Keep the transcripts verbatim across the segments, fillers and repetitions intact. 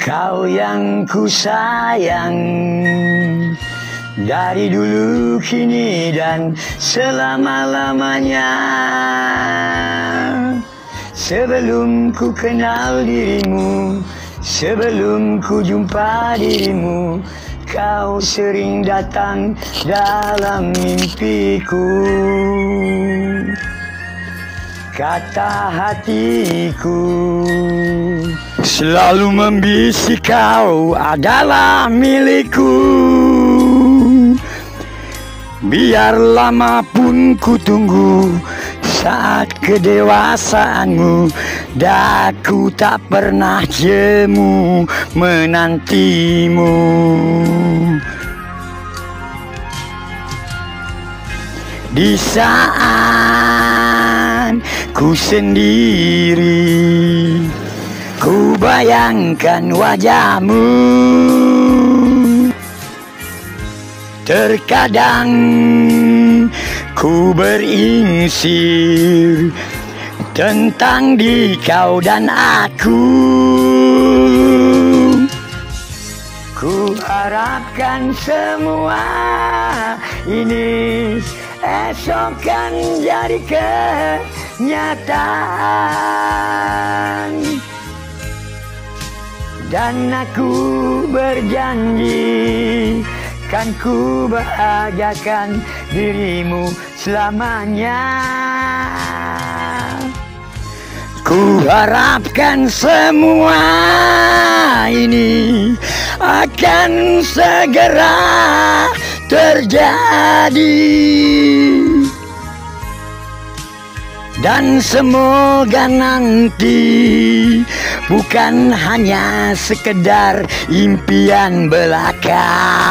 Kau yang ku sayang dari dulu, kini, dan selama-lamanya. Sebelum ku kenal dirimu, sebelum ku jumpa dirimu, kau sering datang dalam mimpiku. Kata hatiku selalu membisik, kau adalah milikku. Biar lama pun ku tunggu saat kedewasaanmu, daku tak pernah jemu menantimu. Di saat ku sendiri, ku bayangkan wajahmu. Terkadang ku berinsir tentang di kau dan aku. Ku harapkan semua ini esok kan jadi kenyataan. Dan aku berjanji kan ku bahagiakan dirimu selamanya. Ku harapkan semua ini akan segera terjadi, dan semoga nanti bukan hanya sekedar impian belaka.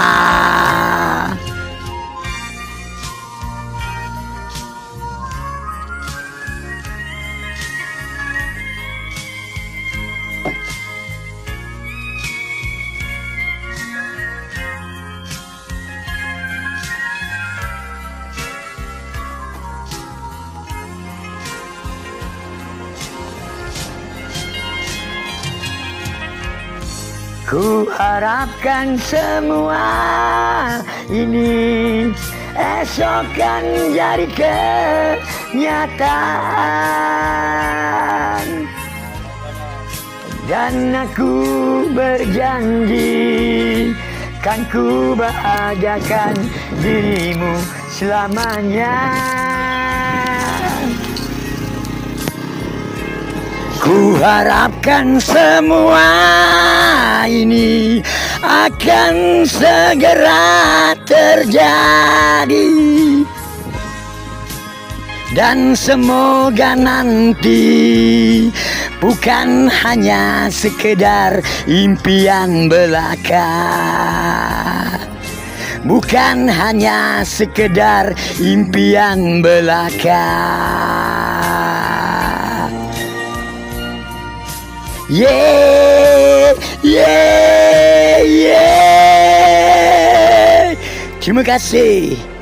Ku harapkan semua ini esok kan jadi kenyataan. Dan aku berjanji kan ku bahagiakan dirimu selamanya. Ku harapkan semua ini akan segera terjadi, dan semoga nanti bukan hanya sekedar impian belaka. Bukan hanya sekedar impian belaka. Yeah, yeah, yeah. Terima kasih.